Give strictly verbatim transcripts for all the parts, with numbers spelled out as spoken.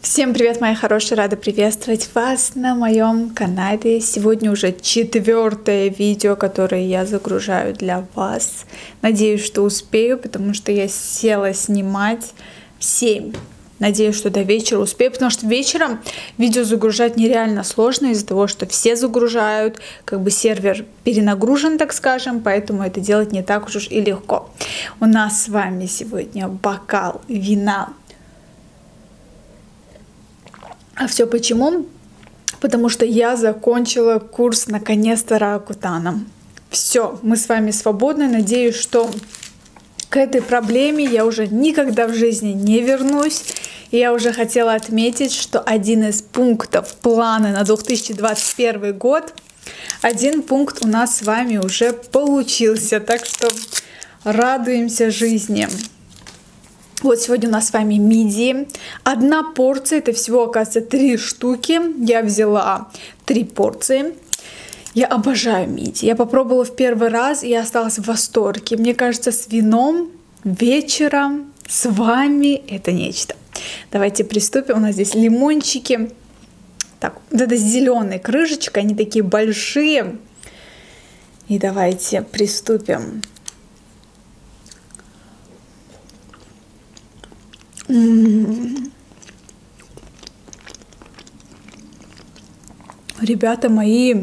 Всем привет, мои хорошие! Рада приветствовать вас на моем канале. Сегодня уже четвертое видео, которое я загружаю для вас. Надеюсь, что успею, потому что я села снимать в семь. Надеюсь, что до вечера успею, потому что вечером видео загружать нереально сложно из-за того, что все загружают, как бы сервер перенагружен, так скажем, поэтому это делать не так уж и легко. У нас с вами сегодня бокал вина. А все почему? Потому что я закончила курс наконец-то Ракутаном. Все, мы с вами свободны. Надеюсь, что к этой проблеме я уже никогда в жизни не вернусь. И я уже хотела отметить, что один из пунктов плана на две тысячи двадцать первый год, один пункт у нас с вами уже получился. Так что радуемся жизни. Вот сегодня у нас с вами мидии. Одна порция, это всего, оказывается, три штуки. Я взяла три порции. Я обожаю мидии. Я попробовала в первый раз, и я осталась в восторге. Мне кажется, с вином вечером с вами это нечто. Давайте приступим. У нас здесь лимончики. Так, вот это с зеленой крышечкой, они такие большие. И давайте приступим. М-м-м. Ребята мои,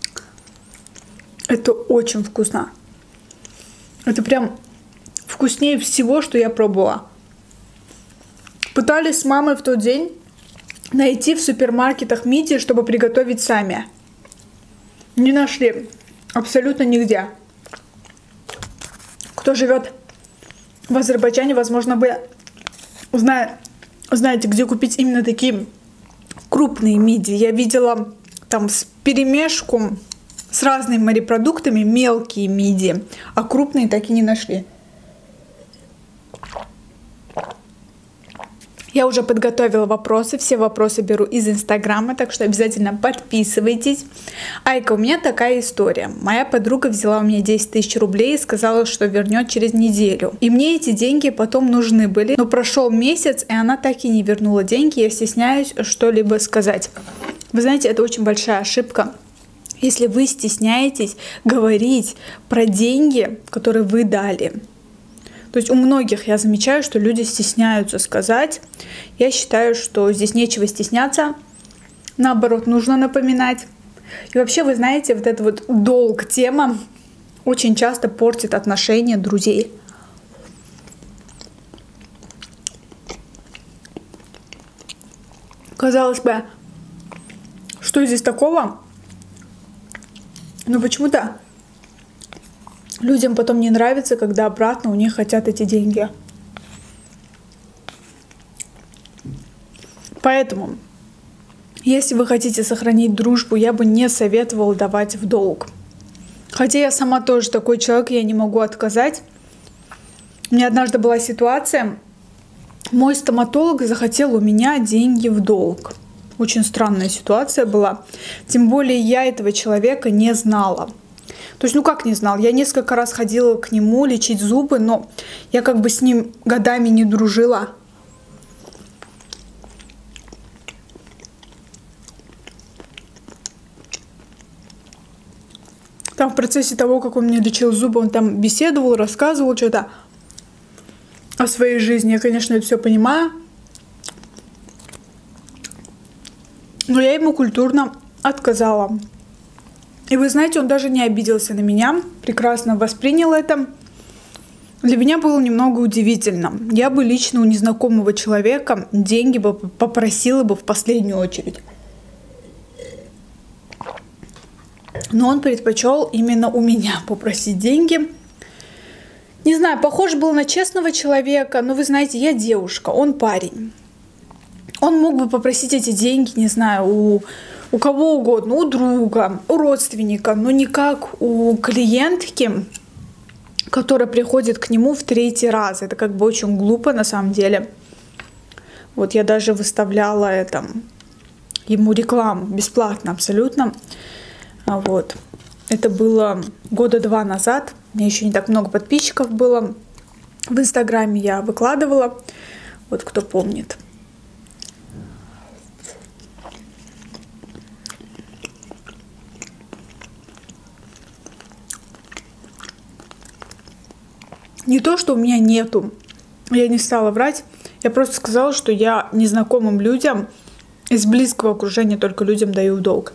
это очень вкусно. Это прям вкуснее всего, что я пробовала. Пытались с мамой в тот день найти в супермаркетах мидии, чтобы приготовить сами. Не нашли абсолютно нигде. Кто живет в Азербайджане, возможно, вы Зна... знаете, где купить именно такие крупные мидии. Я видела там с перемешку с разными морепродуктами мелкие мидии, а крупные так и не нашли. Я уже подготовила вопросы, все вопросы беру из Инстаграма, так что обязательно подписывайтесь. Айка, у меня такая история. Моя подруга взяла у меня десять тысяч рублей и сказала, что вернет через неделю. И мне эти деньги потом нужны были, но прошел месяц, и она так и не вернула деньги. Я стесняюсь что-либо сказать. Вы знаете, это очень большая ошибка. Если вы стесняетесь говорить про деньги, которые вы дали. То есть у многих я замечаю, что люди стесняются сказать. Я считаю, что здесь нечего стесняться. Наоборот, нужно напоминать. И вообще, вы знаете, вот эта вот долг тема очень часто портит отношения друзей. Казалось бы, что здесь такого? Но почему-то людям потом не нравится, когда обратно у них хотят эти деньги. Поэтому, если вы хотите сохранить дружбу, я бы не советовала давать в долг. Хотя я сама тоже такой человек, я не могу отказать. У меня однажды была ситуация, мой стоматолог захотел у меня деньги в долг. Очень странная ситуация была. Тем более я этого человека не знала. То есть, ну как не знал? Я несколько раз ходила к нему лечить зубы, но я как бы с ним годами не дружила. Там в процессе того, как он мне лечил зубы, он там беседовал, рассказывал что-то о своей жизни. Я, конечно, это все понимаю. Но я ему культурно отказала. И вы знаете, он даже не обиделся на меня, прекрасно воспринял это. Для меня было немного удивительно. Я бы лично у незнакомого человека деньги бы попросила бы в последнюю очередь. Но он предпочел именно у меня попросить деньги. Не знаю, похож был на честного человека, но вы знаете, я девушка, он парень. Он мог бы попросить эти деньги, не знаю, у... у кого угодно, у друга, у родственника, но не как у клиентки, которая приходит к нему в третий раз. Это как бы очень глупо на самом деле. Вот я даже выставляла это, ему рекламу бесплатно абсолютно. Вот. Это было года два назад. У меня еще не так много подписчиков было. В Инстаграме я выкладывала. Вот кто помнит. Не то, что у меня нету. Я не стала врать. Я просто сказала, что я незнакомым людям из близкого окружения только людям даю в долг.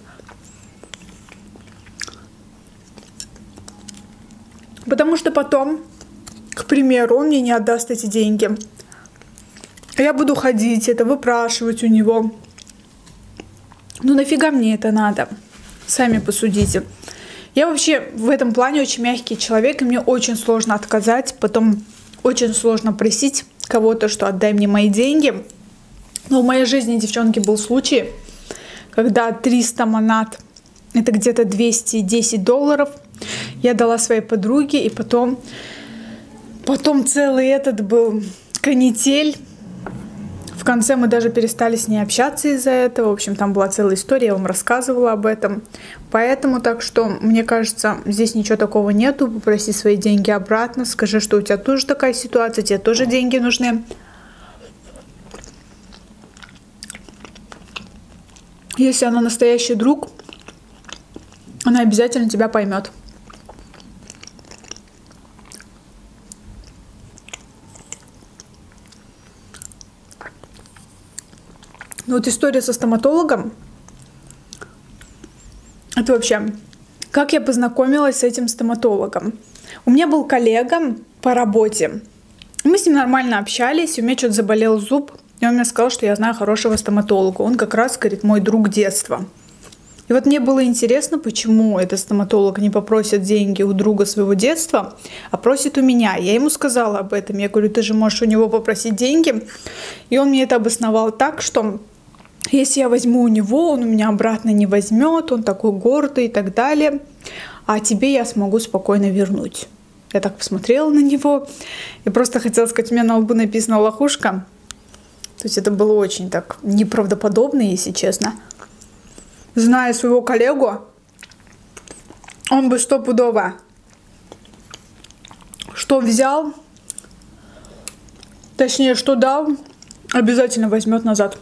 Потому что потом, к примеру, он мне не отдаст эти деньги. Я буду ходить, это выпрашивать у него. Ну нафига мне это надо? Сами посудите. Я вообще в этом плане очень мягкий человек, и мне очень сложно отказать, потом очень сложно просить кого-то, что отдай мне мои деньги. Но в моей жизни, девчонки, был случай, когда триста монат, это где-то двести десять долларов, я дала своей подруге, и потом, потом целый этот был канитель. В конце мы даже перестали с ней общаться из-за этого. В общем, там была целая история, я вам рассказывала об этом. Поэтому, так что, мне кажется, здесь ничего такого нету. Попроси свои деньги обратно, скажи, что у тебя тоже такая ситуация, тебе тоже деньги нужны. Если она настоящий друг, она обязательно тебя поймет. Ну вот история со стоматологом, это вообще, как я познакомилась с этим стоматологом. У меня был коллега по работе, мы с ним нормально общались, у меня что-то заболел зуб, и он мне сказал, что я знаю хорошего стоматолога. Он как раз, говорит, мой друг детства. И вот мне было интересно, почему этот стоматолог не попросит деньги у друга своего детства, а просит у меня. Я ему сказала об этом. Я говорю, ты же можешь у него попросить деньги. И он мне это обосновал так, что если я возьму у него, он у меня обратно не возьмет, он такой гордый и так далее. А тебе я смогу спокойно вернуть. Я так посмотрела на него и просто хотела сказать, у меня на лбу написано «лохушка». То есть это было очень так неправдоподобно, если честно. Зная своего коллегу, он бы стопудово что взял, точнее, что дал, обязательно возьмет назад.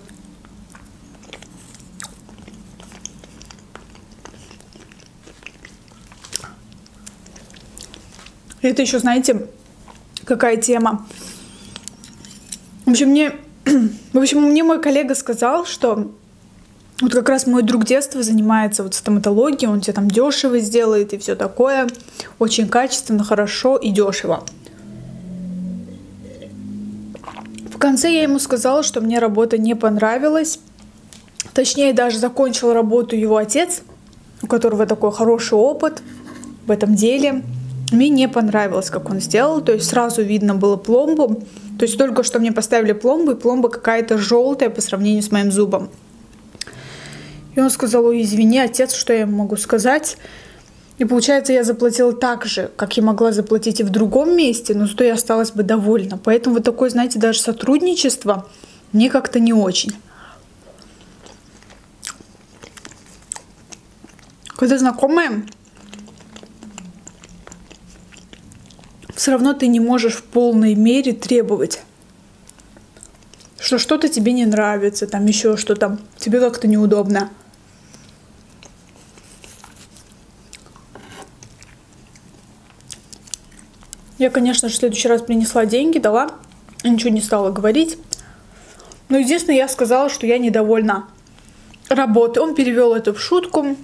Это еще, знаете, какая тема? В общем, мне, в общем, мне мой коллега сказал, что вот как раз мой друг детства занимается вот стоматологией, он тебе там дешево сделает и все такое. Очень качественно, хорошо и дешево. В конце я ему сказала, что мне работа не понравилась. Точнее, даже закончил работу его отец, у которого такой хороший опыт в этом деле. Мне не понравилось, как он сделал. То есть сразу видно было пломбу. То есть только что мне поставили пломбу, и пломба какая-то желтая по сравнению с моим зубом. И он сказал, ой, извини, отец, что я ему могу сказать? И получается, я заплатила так же, как я могла заплатить и в другом месте, но зато я осталась бы довольна. Поэтому вот такое, знаете, даже сотрудничество мне как-то не очень. Когда знакомые, все равно ты не можешь в полной мере требовать, что что-то тебе не нравится, там еще что-то, тебе как-то неудобно. Я, конечно же, в следующий раз принесла деньги, дала, ничего не стала говорить. Но единственное, я сказала, что я недовольна работой. Он перевел это в шутку,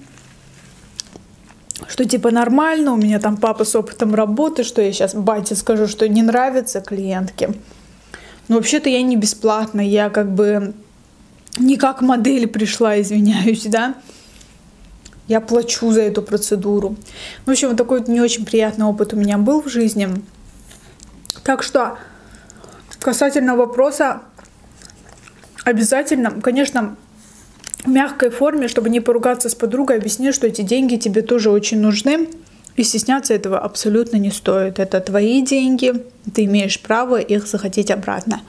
что типа нормально, у меня там папа с опытом работы, что я сейчас бате скажу, что не нравится клиентке. Но вообще-то я не бесплатно, я как бы не как модель пришла, извиняюсь, да. Я плачу за эту процедуру. В общем, вот такой вот не очень приятный опыт у меня был в жизни. Так что, касательно вопроса, обязательно, конечно, в мягкой форме, чтобы не поругаться с подругой, объясни, что эти деньги тебе тоже очень нужны. И стесняться этого абсолютно не стоит. Это твои деньги, ты имеешь право их захотеть обратно.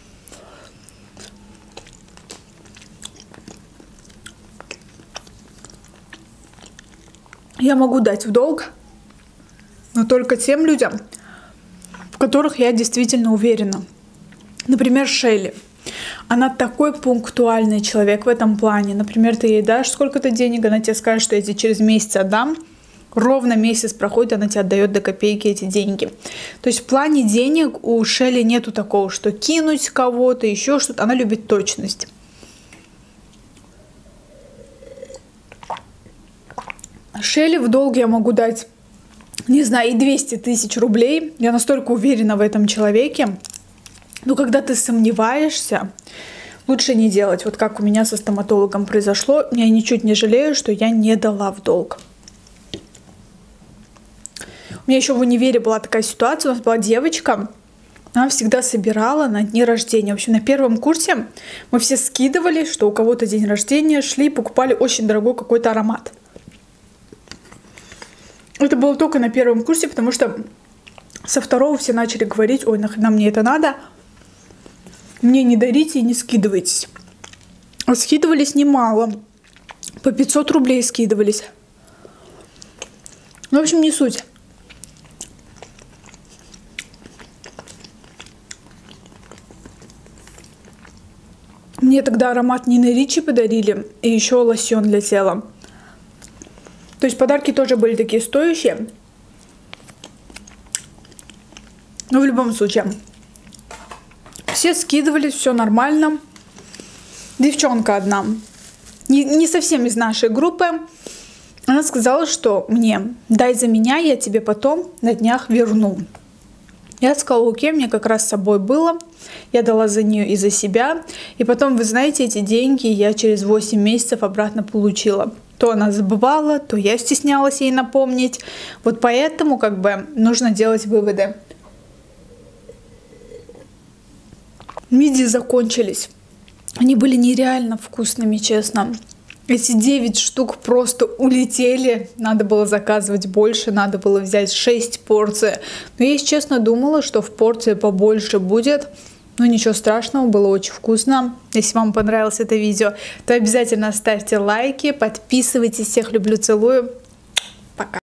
Я могу дать в долг, но только тем людям, в которых я действительно уверена. Например, Шелли. Она такой пунктуальный человек в этом плане. Например, ты ей дашь сколько-то денег, она тебе скажет, что я тебе через месяц отдам. ровно месяц проходит, она тебе отдает до копейки эти деньги. То есть в плане денег у Шелли нету такого, что кинуть кого-то, еще что-то. Она любит точность. Шелли в долг я могу дать, не знаю, и двести тысяч рублей. Я настолько уверена в этом человеке. Но когда ты сомневаешься, лучше не делать. Вот как у меня со стоматологом произошло. Я ничуть не жалею, что я не дала в долг. У меня еще в универе была такая ситуация. У нас была девочка. Она всегда собирала на дни рождения. В общем, на первом курсе мы все скидывали, что у кого-то день рождения, шли, покупали очень дорогой какой-то аромат. Это было только на первом курсе, потому что со второго все начали говорить: ой, нахрена мне это надо, мне не дарите и не скидывайтесь. А скидывались немало, по пятьсот рублей скидывались. Ну, в общем, не суть. Мне тогда аромат Нины Ричи подарили и еще лосьон для тела. То есть подарки тоже были такие стоящие. Но в любом случае, все скидывались, все нормально. Девчонка одна, не, не совсем из нашей группы, она сказала, что мне: дай за меня, я тебе потом на днях верну. Я сказала: окей, мне как раз с собой было. Я дала за нее и за себя. И потом, вы знаете, эти деньги я через восемь месяцев обратно получила. То она забывала, то я стеснялась ей напомнить. Вот поэтому как бы нужно делать выводы. Мидии закончились. Они были нереально вкусными, честно. Эти девять штук просто улетели. Надо было заказывать больше, надо было взять шесть порций. Но я, если честно, думала, что в порции побольше будет. Но ничего страшного, было очень вкусно. Если вам понравилось это видео, то обязательно ставьте лайки, подписывайтесь. Всех люблю, целую. Пока.